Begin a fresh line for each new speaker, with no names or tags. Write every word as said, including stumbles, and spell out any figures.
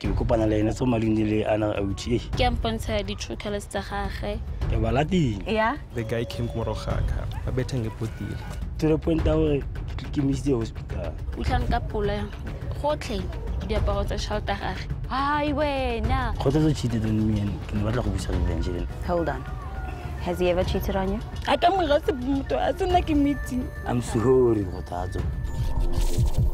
ke kopana le ena so malindi le ana auti
ke ampontsha di true colors tsa gagwe
ke balati
yeah
the guy came kumorogaka ba bethe ngepotile
to the point that ke misidi hospital
utlhang ka pola gotlhe di aparo tsa shelter gagwe hai wena
go tlo cheated on me and ke ne batla go busa revenge.
Hold on. Has he ever cheated on you?
a ka mo ga se motho a sena ke meeting
I'm sorry, Rotazo.